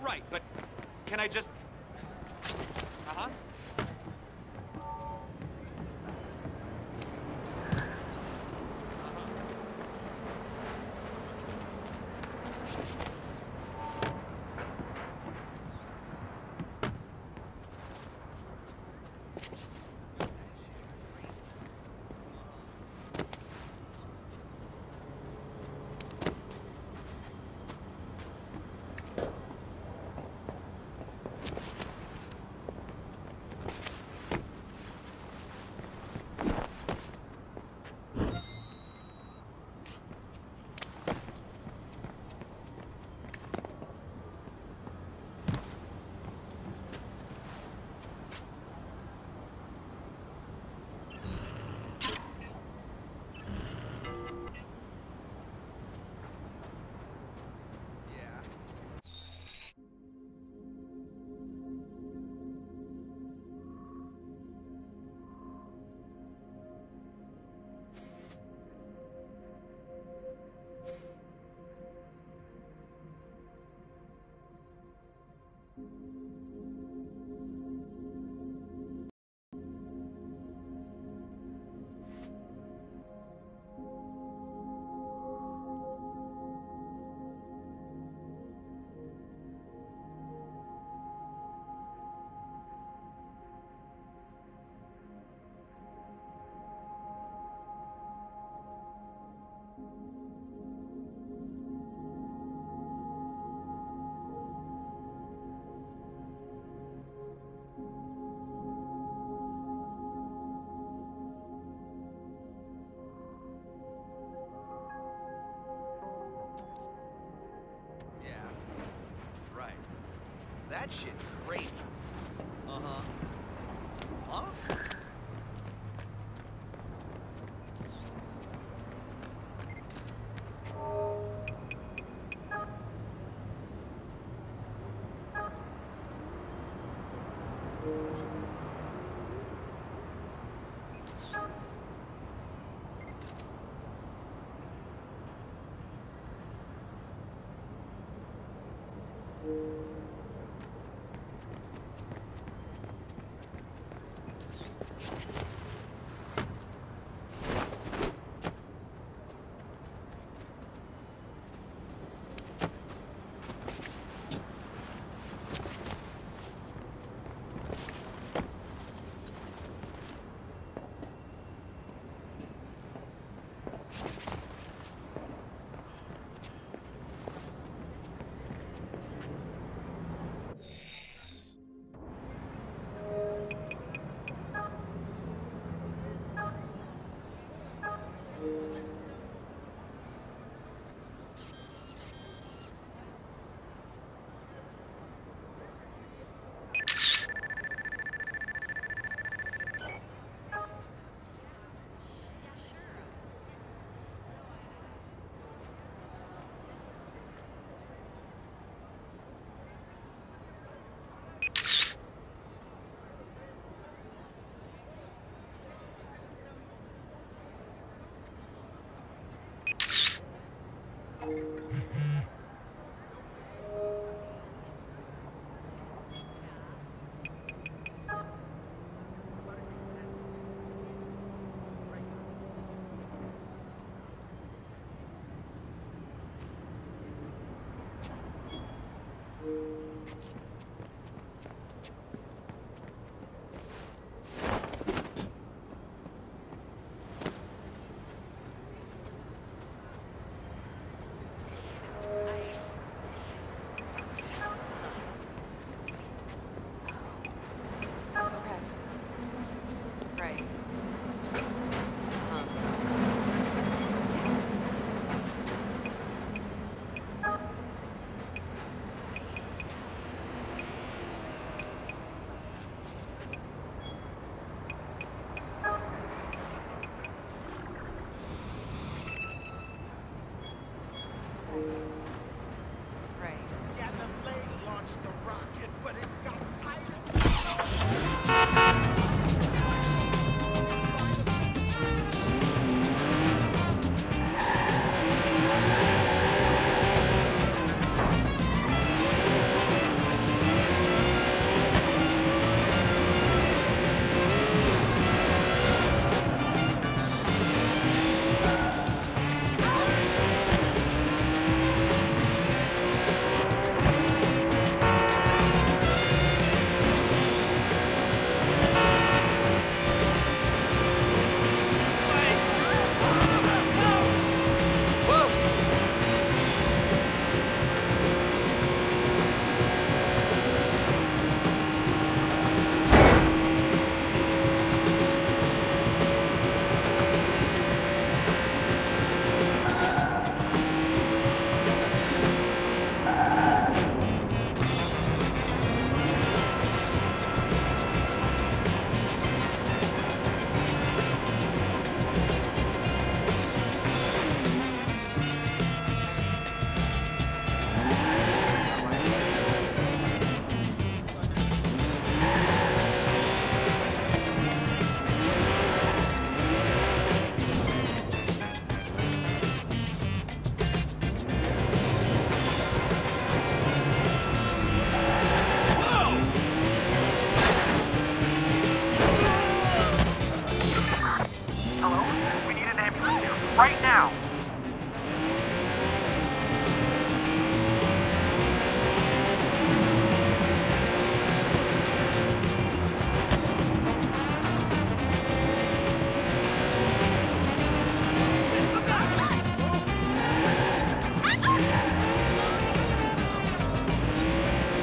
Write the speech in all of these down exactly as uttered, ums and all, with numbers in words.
right, but can I just... Uh-huh. That shit crazy. Uh-huh. Huh?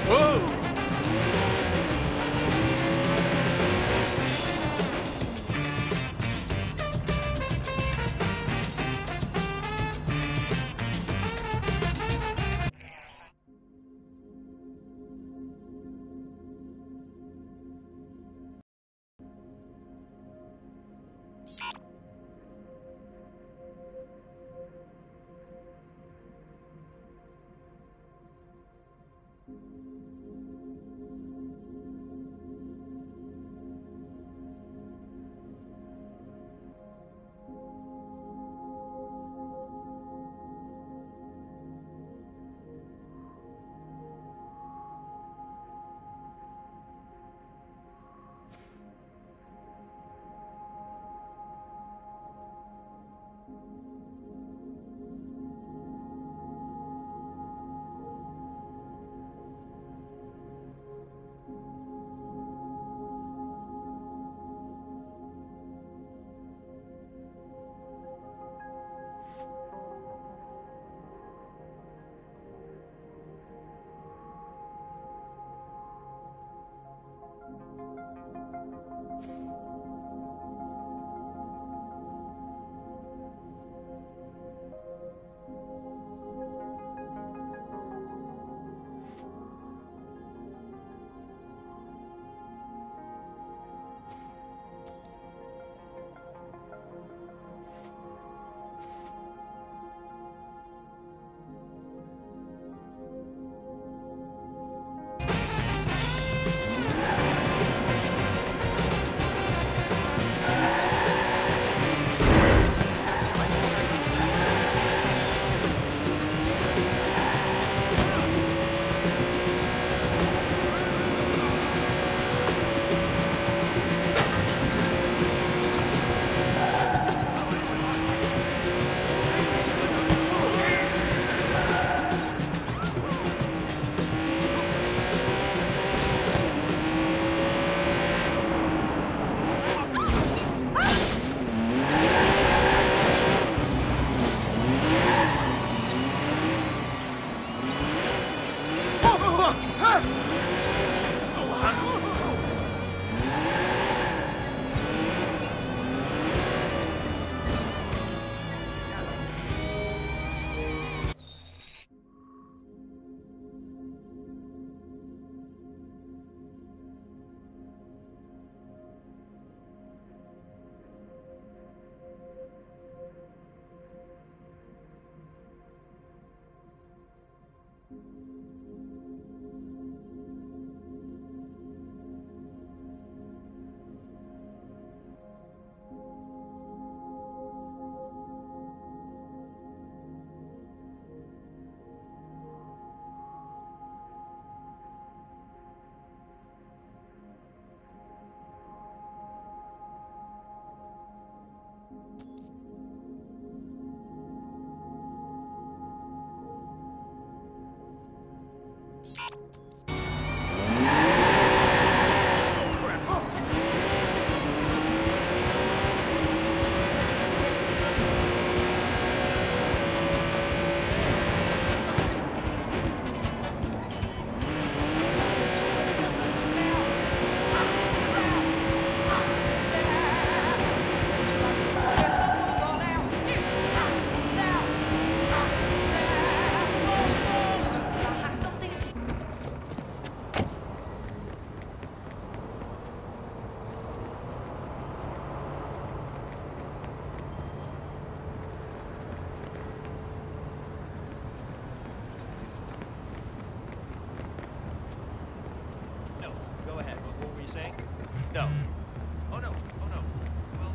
No. Oh no. Oh no. Well,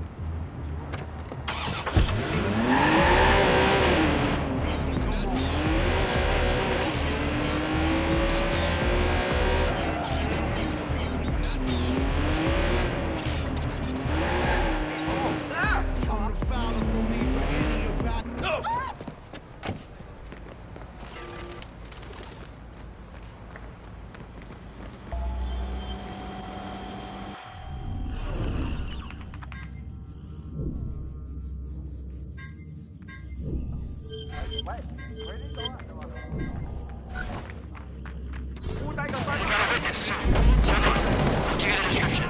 Yes, sir. Hold on. Give you the description.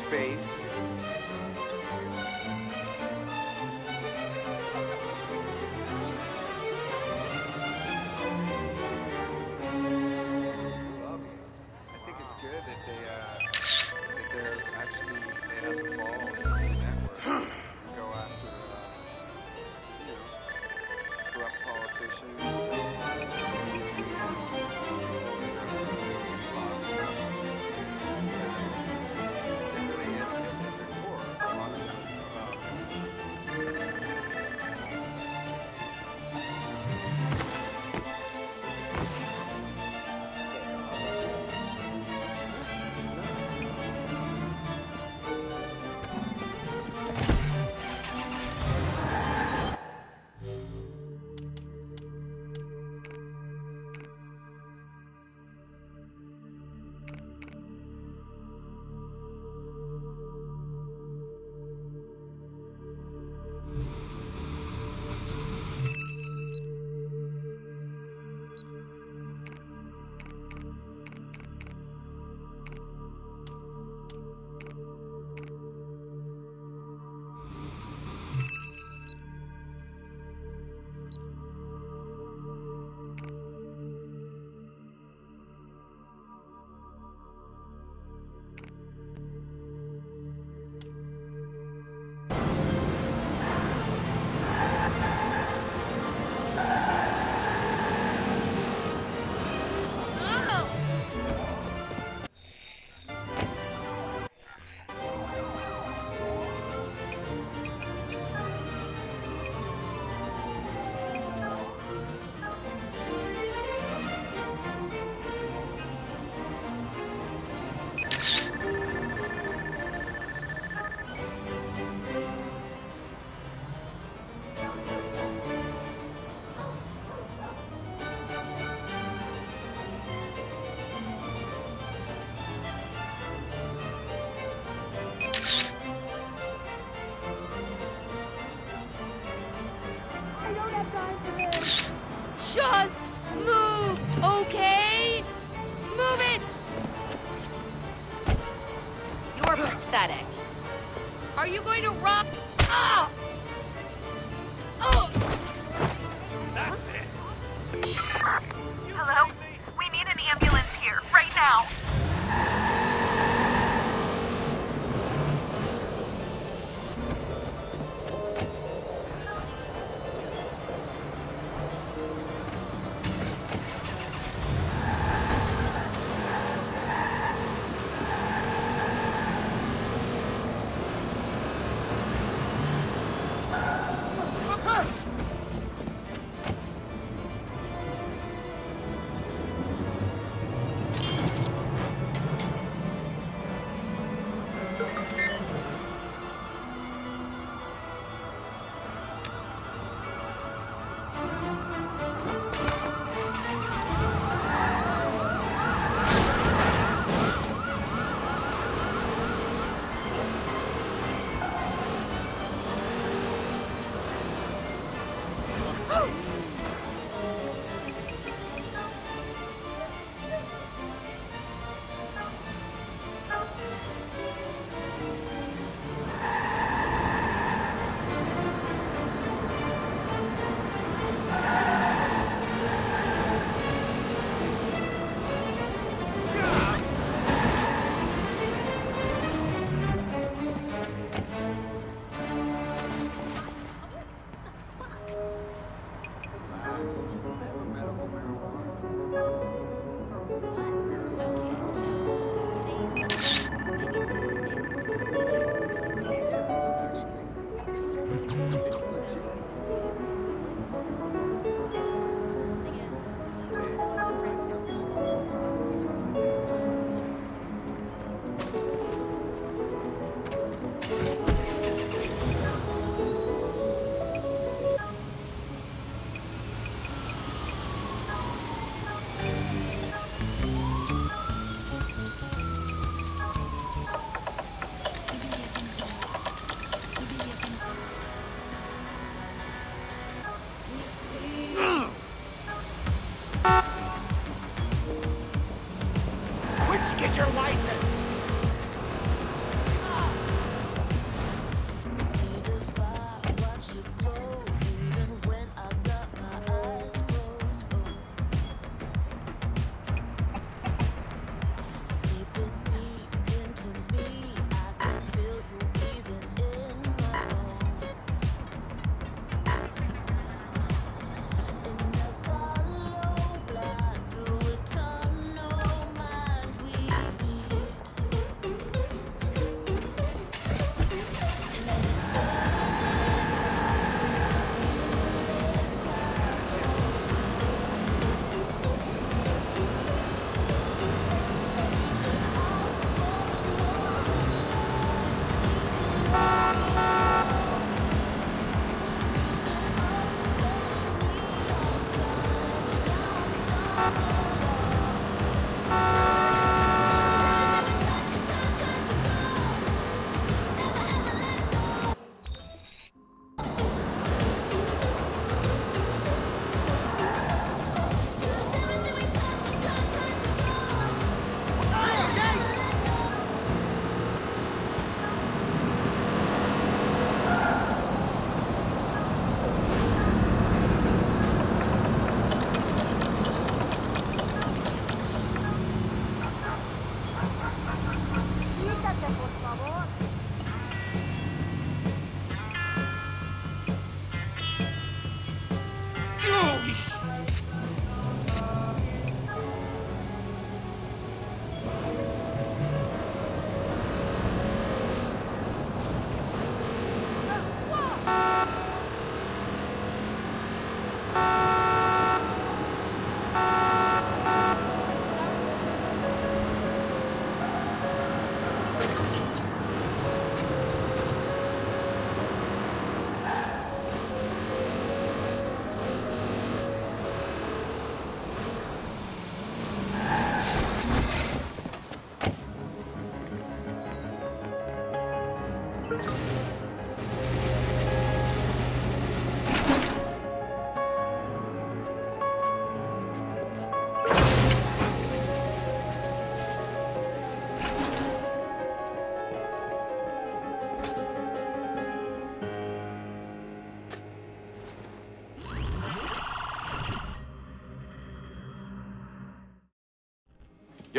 space. I think it's good that they, uh, that they're actually, they have the balls in the network to go after, uh, you know, corrupt politicians. Just move, okay? Move it! You're pathetic. Are you going to run? Ah! Oh! That's it. Hello? We need an ambulance here, right now.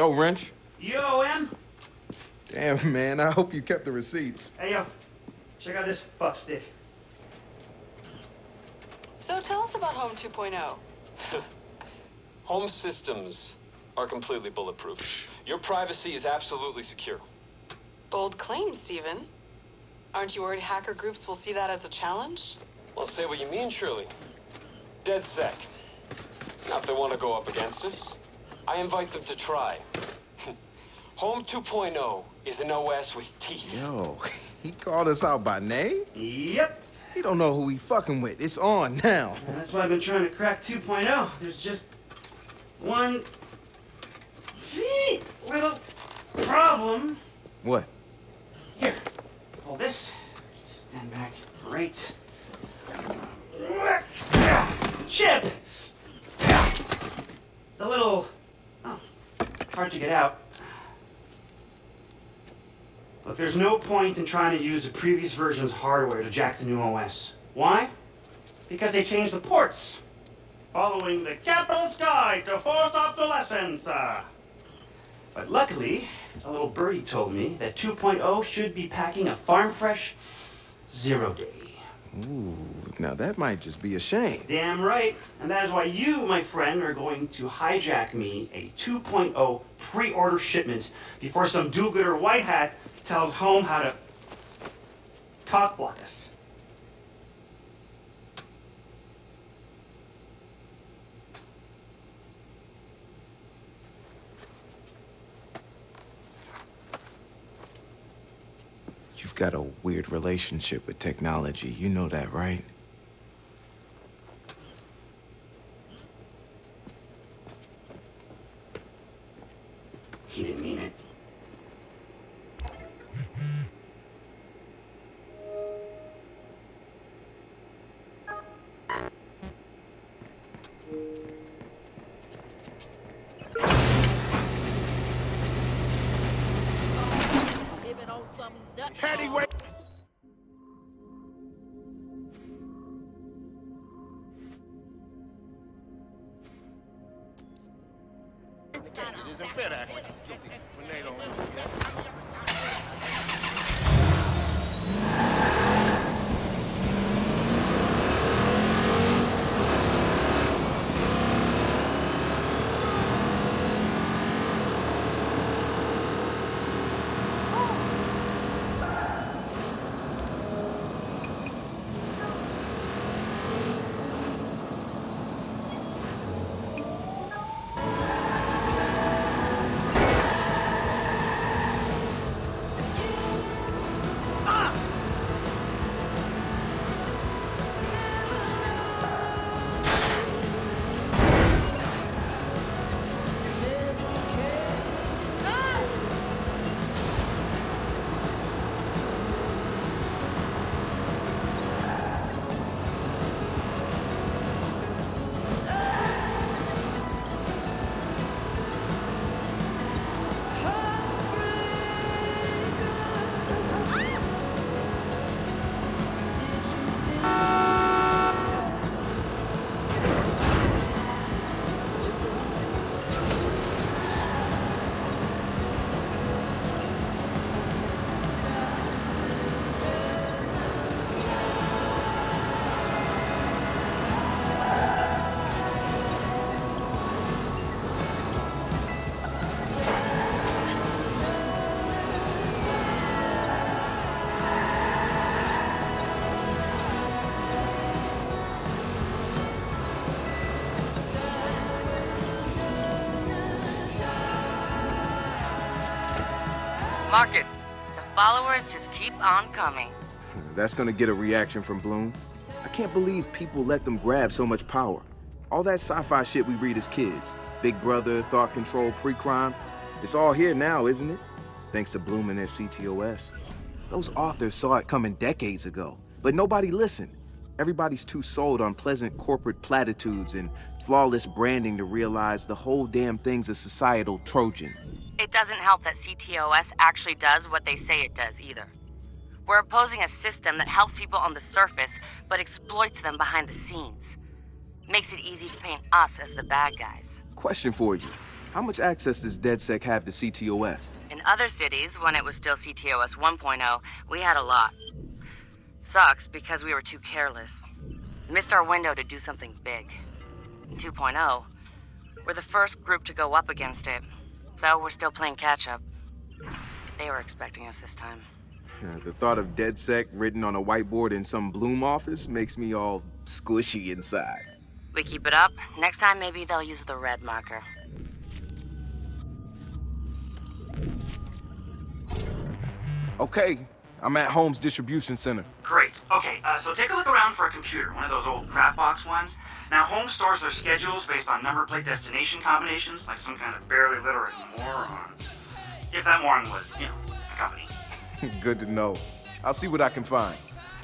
Yo, Wrench. Yo, M. Damn, man, I hope you kept the receipts. Hey, yo. Check out this fuck stick. So tell us about Home two point oh. Home systems are completely bulletproof. Your privacy is absolutely secure. Bold claim, Steven. Aren't you worried hacker groups will see that as a challenge? Well, say what you mean, Shirley. Dead sec. Now, if they want to go up against us, I invite them to try. Home two point oh is an O S with teeth. Yo, he called us out by name? Yep. He don't know who he fucking with. It's on now. And that's why I've been trying to crack two point oh. There's just one teeny little problem. What? Here, hold this. Stand back. Great. Chip! It's a little oh, hard to get out. Look, there's no point in trying to use the previous version's hardware to jack the new O S. Why? Because they changed the ports, following the capital sky to forced obsolescence. Uh, but luckily, a little birdie told me that two point oh should be packing a farm fresh zero day. Ooh, now that might just be a shame. Damn right. And that is why you, my friend, are going to hijack me a two point oh pre-order shipment before some do-gooder white hat tells Home how to cock block us. You've got a weird relationship with technology. You know that, right? He didn't mean it. Anyway. It isn't fair to act like he's guilty when they don't. Marcus, the followers just keep on coming. That's gonna get a reaction from Bloom. I can't believe people let them grab so much power. All that sci-fi shit we read as kids. Big Brother, thought control, pre-crime. It's all here now, isn't it? Thanks to Bloom and their C T O S. Those authors saw it coming decades ago, but nobody listened. Everybody's too sold on pleasant corporate platitudes and flawless branding to realize the whole damn thing's a societal Trojan. It doesn't help that C T O S actually does what they say it does either. We're opposing a system that helps people on the surface, but exploits them behind the scenes. Makes it easy to paint us as the bad guys. Question for you. How much access does DedSec have to C T O S? In other cities, when it was still C T O S one point oh, we had a lot. Sucks because we were too careless. Missed our window to do something big. In two point oh, we're the first group to go up against it, so we're still playing catch-up. They were expecting us this time. Yeah, the thought of DedSec written on a whiteboard in some Bloom office makes me all squishy inside. We keep it up, next time maybe they'll use the red marker. Okay, I'm at Holmes Distribution Center. Great. Okay, uh, so take a look around for a computer, one of those old crap box ones. Now, Holmes stores their schedules based on number plate destination combinations, like some kind of barely literate moron. If that moron was, you know, the company. Good to know. I'll see what I can find.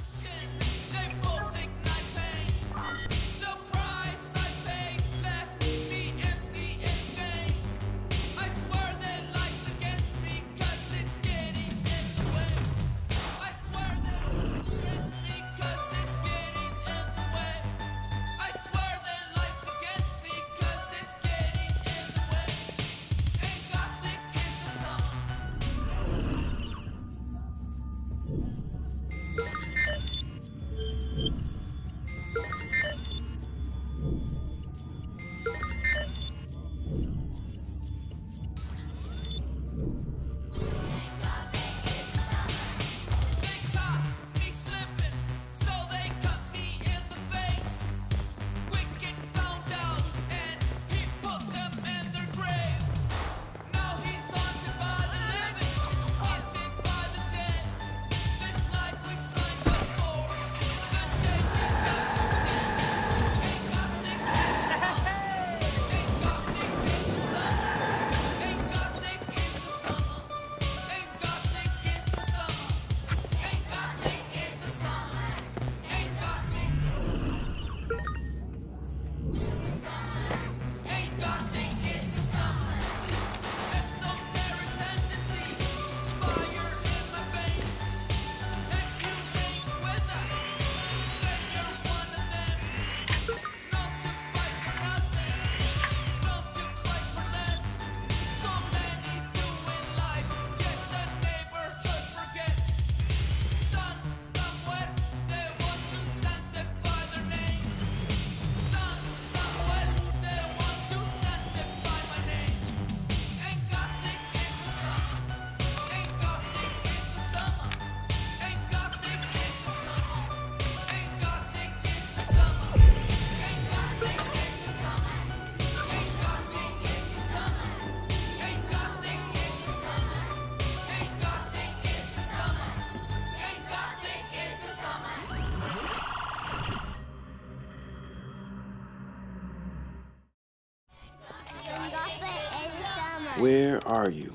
Where are you?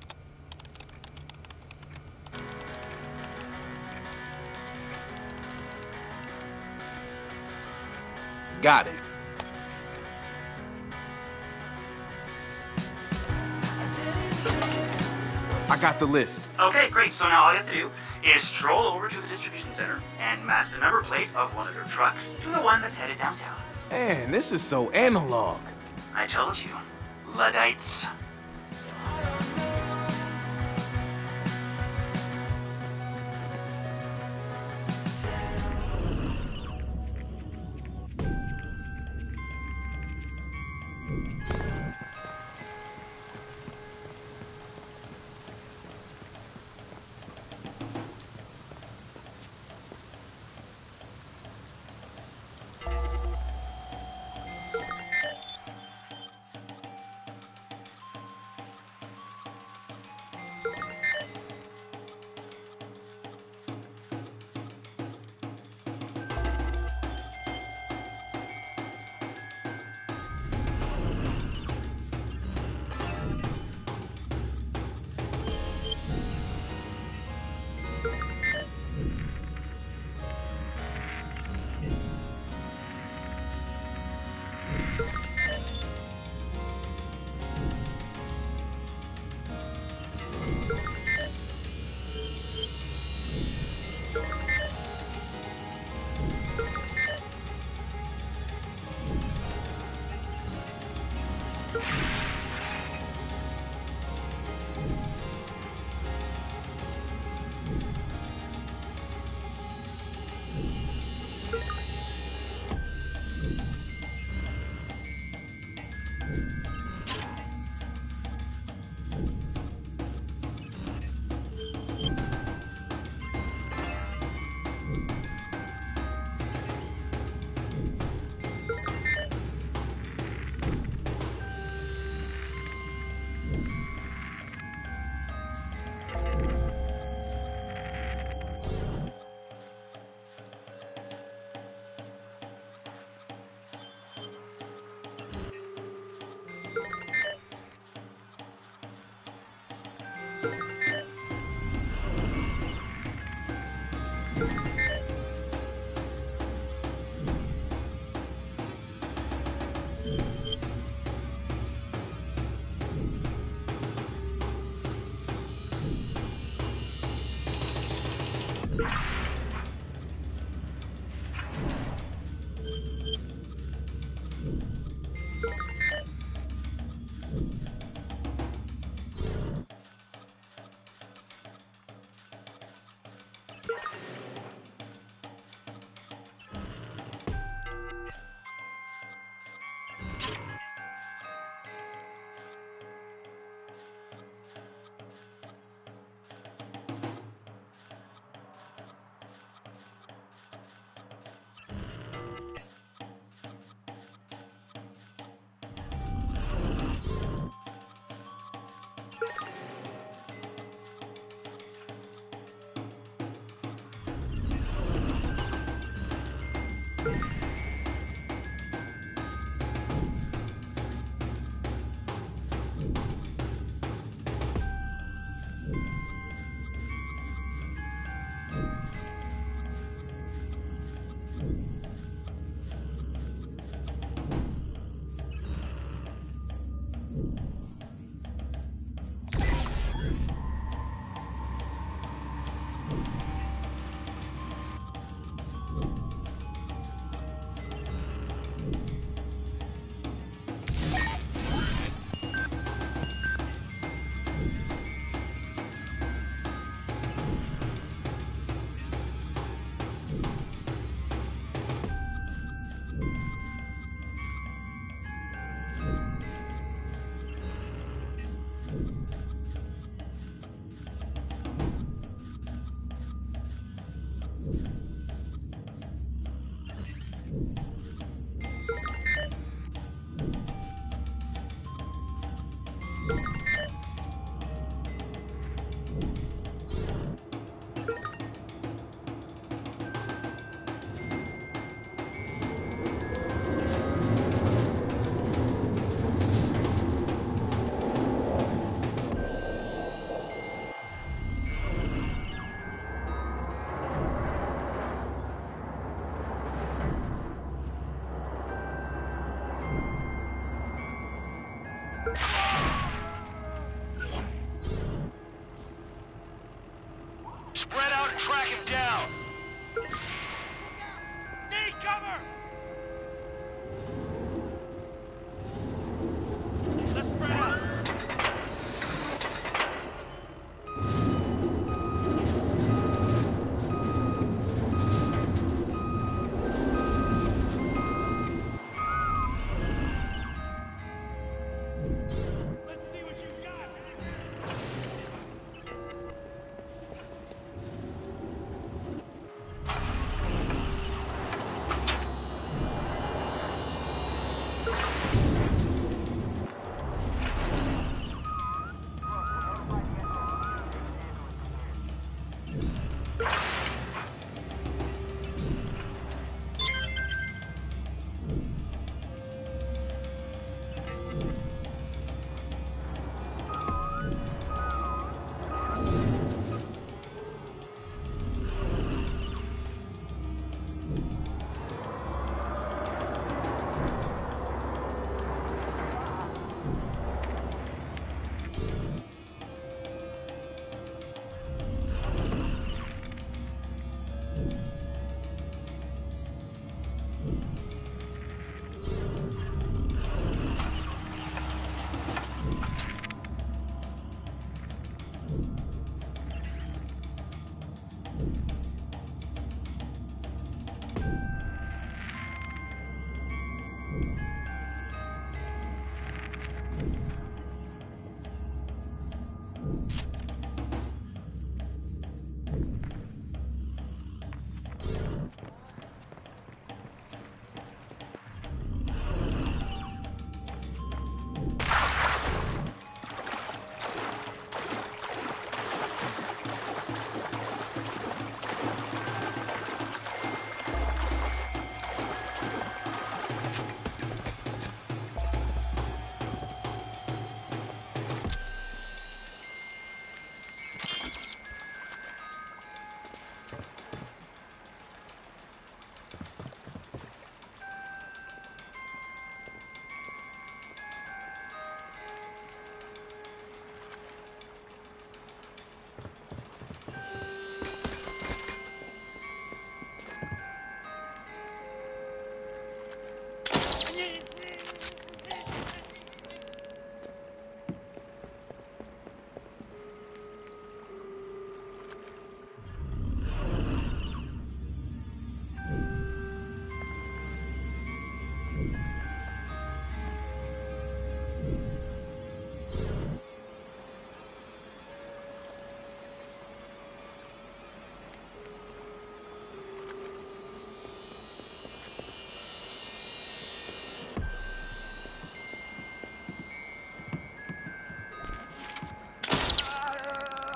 Got it. I got the list. Okay, great. So now all you have to do is stroll over to the distribution center and match the number plate of one of their trucks to the one that's headed downtown. Man, this is so analog. I told you. Luddites.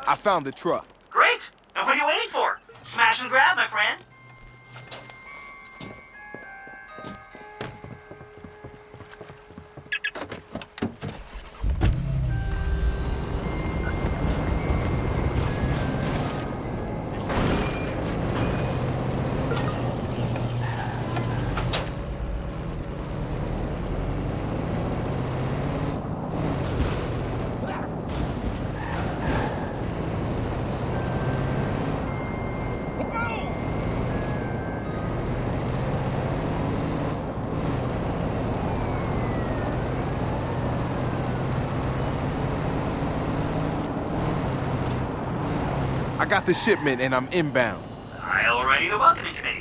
I found the truck. Great! And what are you waiting for? Smash and grab, my friend. I got the shipment and I'm inbound. I'll ready the welcoming committee.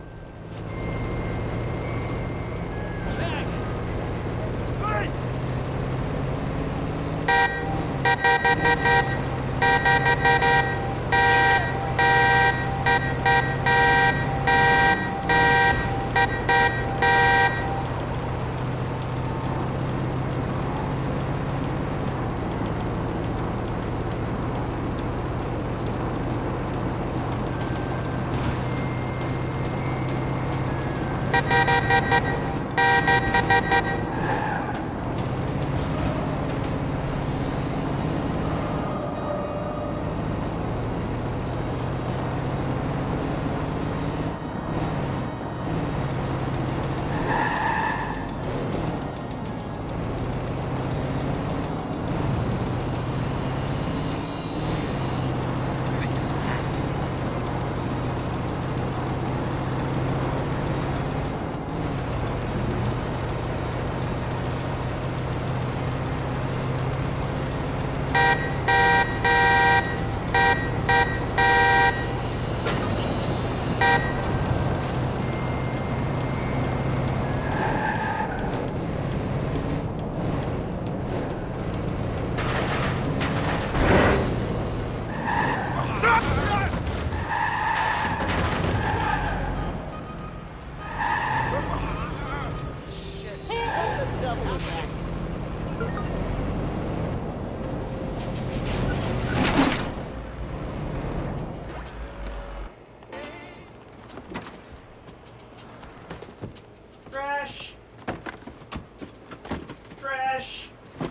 Trash. Trash.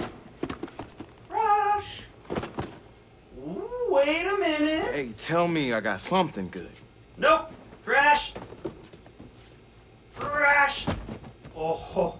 Trash. Wait a minute. Hey, tell me I got something good. Nope. Trash. Trash. Oh.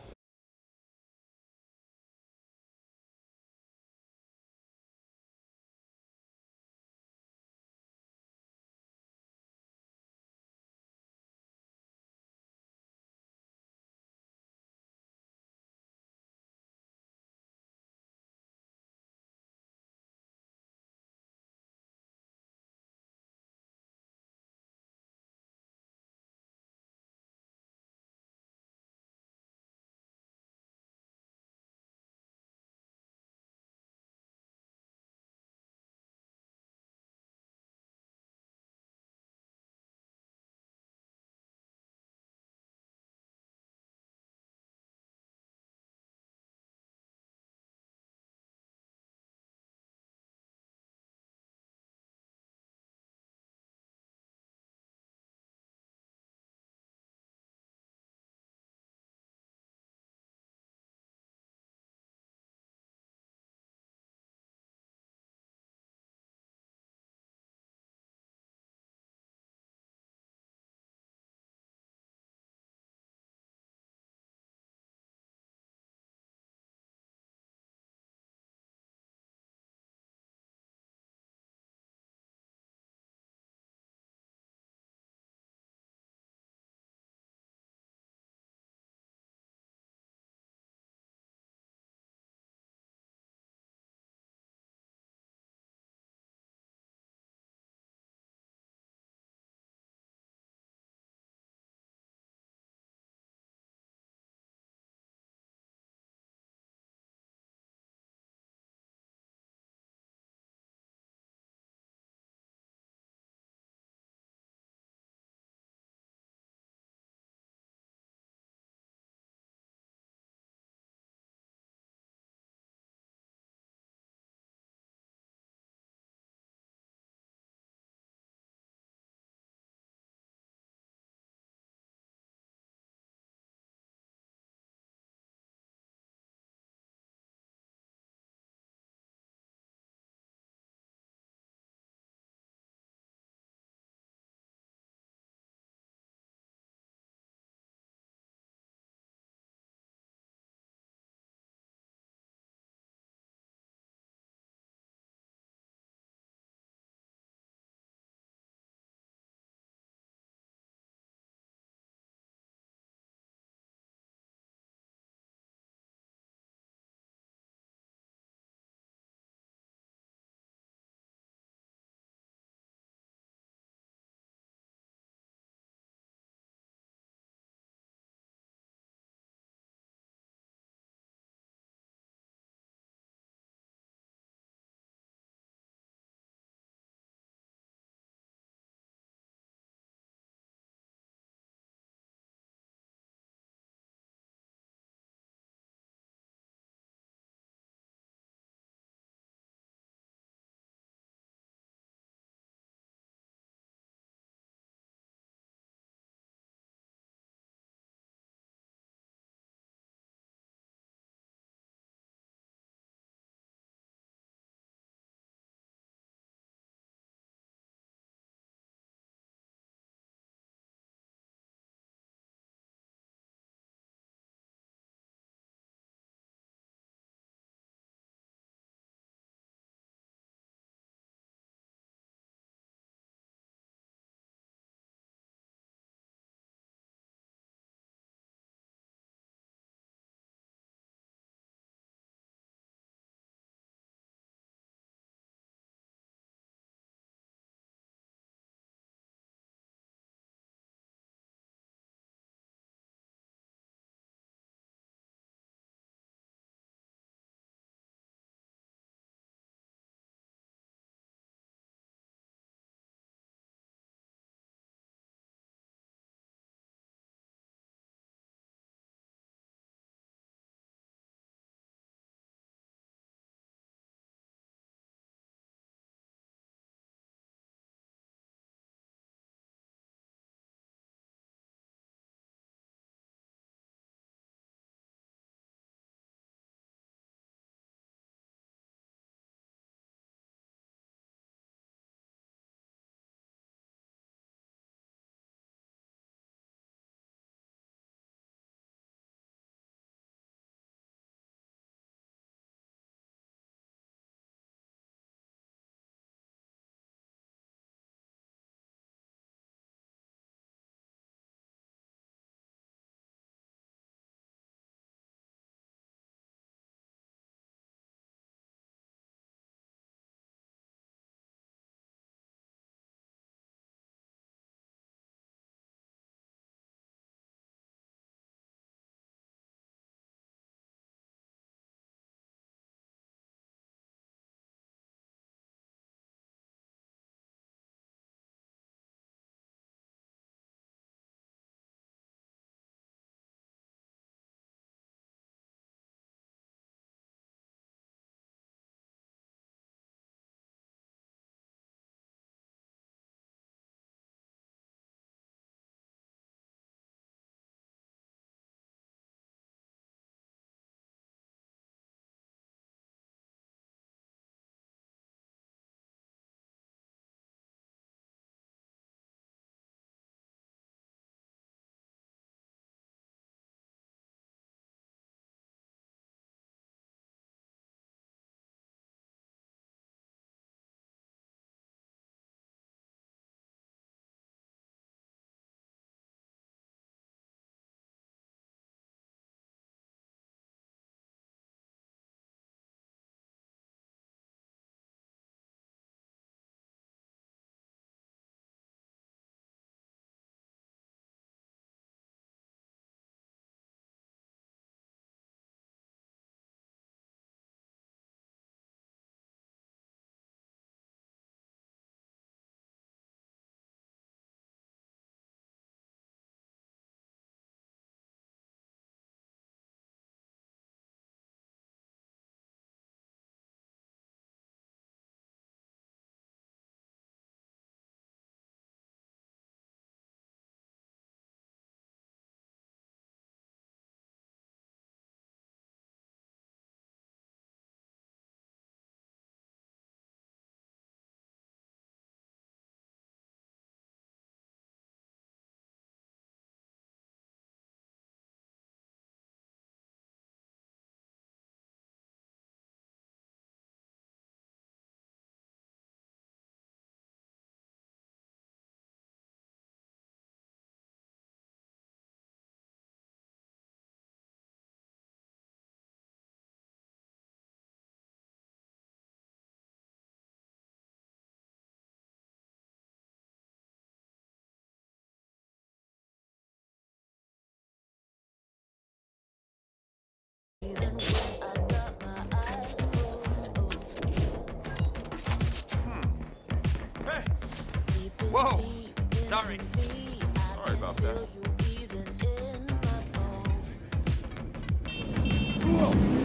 Whoa! Sorry. Sorry about that. Whoa!